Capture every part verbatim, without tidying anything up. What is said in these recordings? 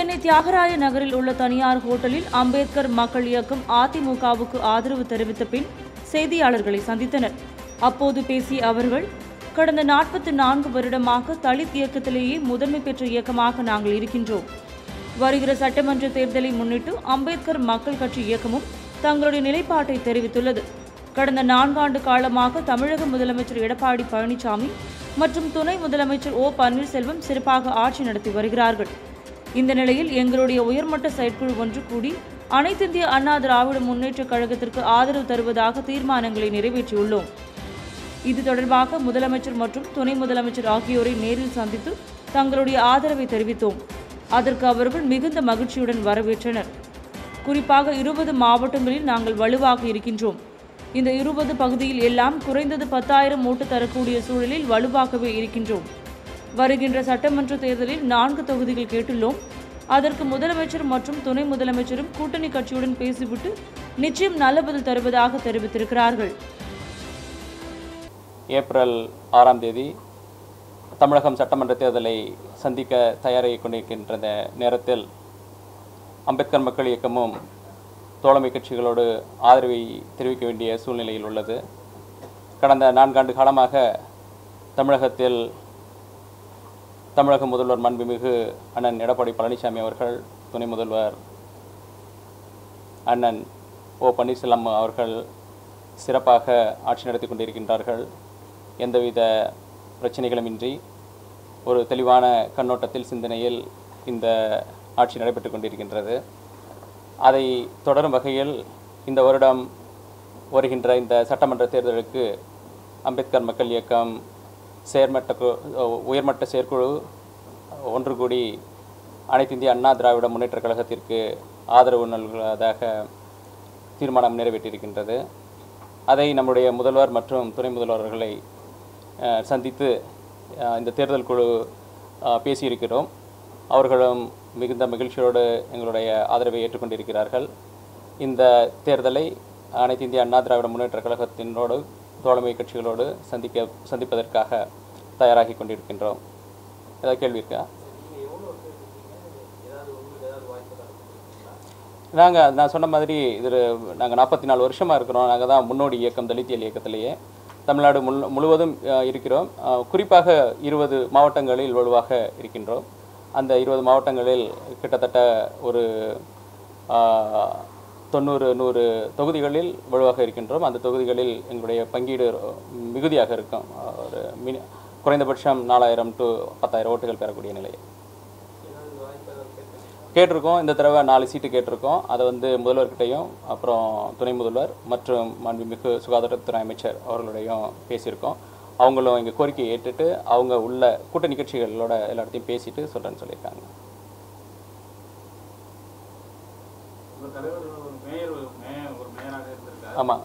சென்னை தியாகராய நகரில் உள்ள தனியார் ஹோட்டலில் அம்பேத்கர் மக்கள் இயக்கம் அதிமுகவுக்கு ஆதரவு தெரிவித்த பின் செய்தியாளர்களை சந்தித்தனர். அப்போது பேசிய அவர்கள், கடந்த நாற்பத்தி நான்கு வருடமாக தலித் இயக்கத்திலேயே முதன்மை பெற்ற இயக்கமாக நாங்கள் இருக்கின்றோம். வருகிற சட்டமன்ற தேர்தலை முன்னிட்டு அம்பேத்கர் மக்கள் கட்சி இயக்கமும் தங்களுடைய நிலைப்பாட்டை தெரிவித்துள்ளது. கடந்த நான்காண்டு காலமாக தமிழக முதலமைச்சர் எடப்பாடி பழனிசாமி மற்றும் துணை முதலமைச்சர் ஓ பன்னீர்செல்வம் சிறப்பாக ஆட்சி நடத்தி வருகிறார்கள். இந்த நிலையில் எங்களுடைய உயர்மட்ட செயற்குழு ஒன்று கூடி அனைத்திந்திய அண்ணா திராவிட முன்னேற்ற கழகத்திற்கு ஆதரவு தருவதாக தீர்மானங்களை நிறைவேற்றியுள்ளோம். இது தொடர்பாக முதலமைச்சர் மற்றும் துணை முதலமைச்சர் ஆகியோரை நேரில் சந்தித்து தங்களுடைய ஆதரவை தெரிவித்தோம். அதற்கு அவர்கள் மிகுந்த மகிழ்ச்சியுடன் வரவேற்றனர். குறிப்பாக இருபது மாவட்டங்களில் நாங்கள் வலுவாக இருக்கின்றோம். இந்த இருபது பகுதியில் எல்லாம் குறைந்தது பத்தாயிரம் ஓட்டு தரக்கூடிய சூழலில் வலுவாகவே இருக்கின்றோம். வருகின்ற சட்டமன்ற தேர்தலில் நான்கு தொகுதிகள் கேட்டுள்ளோம். அதற்கு முதலமைச்சர் மற்றும் துணை முதலமைச்சரும் கூட்டணி கட்சியுடன் பேசிவிட்டு நிச்சயம் நல்ல பதில் தருவதாக தெரிவித்திருக்கிறார்கள். ஏப்ரல் ஆறாம் தேதி தமிழகம் சட்டமன்ற தேர்தலை சந்திக்க தயாராகி கொண்டிருக்கின்ற நேரத்தில் அம்பேத்கர் மக்கள் இயக்கமும் தோழமை கட்சிகளோடு ஆதரவை தெரிவிக்க வேண்டிய சூழ்நிலையில் உள்ளது. கடந்த நான்காண்டு காலமாக தமிழகத்தில் தமிழக முதல்வர் மாண்புமிகு அண்ணன் எடப்பாடி பழனிசாமி அவர்கள், துணை முதல்வர் அண்ணன் ஓ பன்னீர்செல்வம் அவர்கள் சிறப்பாக ஆட்சி நடத்தி கொண்டிருக்கின்றார்கள். எந்தவித பிரச்சனைகளுமின்றி ஒரு தெளிவான கண்ணோட்டத்தில் சிந்தனையில் இந்த ஆட்சி நடைபெற்று கொண்டிருக்கின்றது. அதை தொடரும் வகையில் இந்த வருடம் வருகின்ற இந்த சட்டமன்ற தேர்தலுக்கு அம்பேத்கர் மக்கள் இயக்கம் செயற்மட்ட உயர்மட்ட செயற்குழு ஒன்று கூடி அனைத்து இந்திய அண்ணா திராவிட முன்னேற்ற கழகத்திற்கு ஆதரவு நல்குவதாக தீர்மானம் நிறைவேற்றியிருக்கின்றது. அதை நம்முடைய முதல்வர் மற்றும் துணை முதல்வர்களை சந்தித்து இந்த தேர்தல் குழு பேசியிருக்கிறோம். அவர்களும் மிகுந்த மகிழ்ச்சியோடு எங்களுடைய ஆதரவை ஏற்றுக்கொண்டிருக்கிறார்கள். இந்த தேர்தலை அனைத்து இந்திய அண்ணா திராவிட முன்னேற்ற கழகத்தினோடு தோழமை கட்சிகளோடு சந்திக்க சந்திப்பதற்காக தயாராகி கொண்டிருக்கின்றோம். ஏதாவது கேள்வி இருக்கா? நாங்கள் நான் சொன்ன மாதிரி இது நாங்கள் நாற்பத்தி நாலு வருஷமாக இருக்கிறோம். நாங்கள் தான் முன்னோடி இயக்கம் தலித்தியல் இயக்கத்திலேயே தமிழ்நாடு முழு முழுவதும் இருக்கிறோம். குறிப்பாக இருபது மாவட்டங்களில் வலுவாக இருக்கின்றோம். அந்த இருபது மாவட்டங்களில் கிட்டத்தட்ட ஒரு தொண்ணூறு நூறு தொகுதிகளில் வலுவாக இருக்கின்றோம். அந்த தொகுதிகளில் எங்களுடைய பங்கீடு மிகுதியாக இருக்கும். ஒரு மினி குறைந்தபட்சம் நாலாயிரம் டு பத்தாயிரம் ஓட்டுகள் பெறக்கூடிய நிலை கேட்டிருக்கோம். இந்த தடவை நாலு சீட்டு கேட்டிருக்கோம். அதை வந்து முதல்வர்கிட்டையும் அப்புறம் துணை முதல்வர் மற்றும் மாண்புமிகு சுகாதாரத்துறை அமைச்சர் அவர்களுடையும் பேசியிருக்கோம். அவங்களும் எங்கள் கோரிக்கையை ஏற்றுட்டு அவங்க உள்ள கூட்டணி கட்சிகளோட எல்லா இடத்தையும் பேசிட்டு சொல்கிறேன்னு சொல்லியிருக்காங்க. ஆமாம்,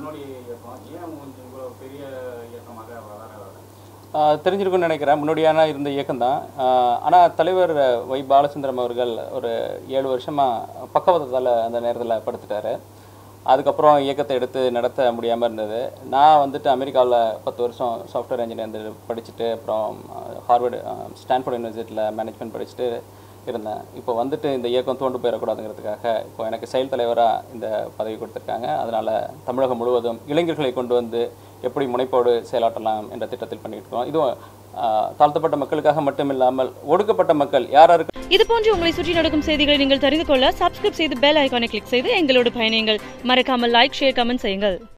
தெரிஞ்சிருக்குன்னு நினைக்கிறேன். முன்னோடியான இருந்த இயக்கம்தான். ஆனால் தலைவர் வை பாலச்சந்திரம் அவர்கள் ஒரு ஏழு வருஷமாக பக்கவாதத்தால் அந்த நேரத்தில் படுத்துட்டார். அதுக்கப்புறம் இயக்கத்தை எடுத்து நடத்த முடியாமல் இருந்தது. நான் வந்துட்டு அமெரிக்காவில் பத்து வருஷம் சாஃப்ட்வேர் இன்ஜினியர் படிச்சுட்டு அப்புறம் ஹார்வர்டு ஸ்டான்ஃபோர்ட் யூனிவர்சிட்டியில் மேனேஜ்மெண்ட் படிச்சுட்டு இருந்தேன். இப்போ வந்துட்டு இந்த இயக்கம் தோண்டு போயிடக்கூடாதுங்கிறதுக்காக இப்போ எனக்கு செயல் தலைவராக இந்த பதவி கொடுத்துருக்காங்க. அதனால் தமிழகம் முழுவதும் இளைஞர்களை கொண்டு வந்து எப்படி முனைப்போடு செயலாற்றலாம் என்ற திட்டத்தில் பண்ணிட்டு இருக்கோம். இதுவும் தாழ்த்தப்பட்ட மக்களுக்காக மட்டுமில்லாமல் ஒடுக்கப்பட்ட மக்கள் யாராருக்கு இது போன்று உங்களை சுற்றி நடக்கும் செய்திகளை நீங்கள் தெரிந்து கொள்ள சப்ஸ்கிரைப் செய்து பெல் ஐகானை கிளிக் செய்து எங்களோடு பயணியுங்கள். மறக்காமல் லைக், ஷேர், கமெண்ட் செய்யுங்கள்.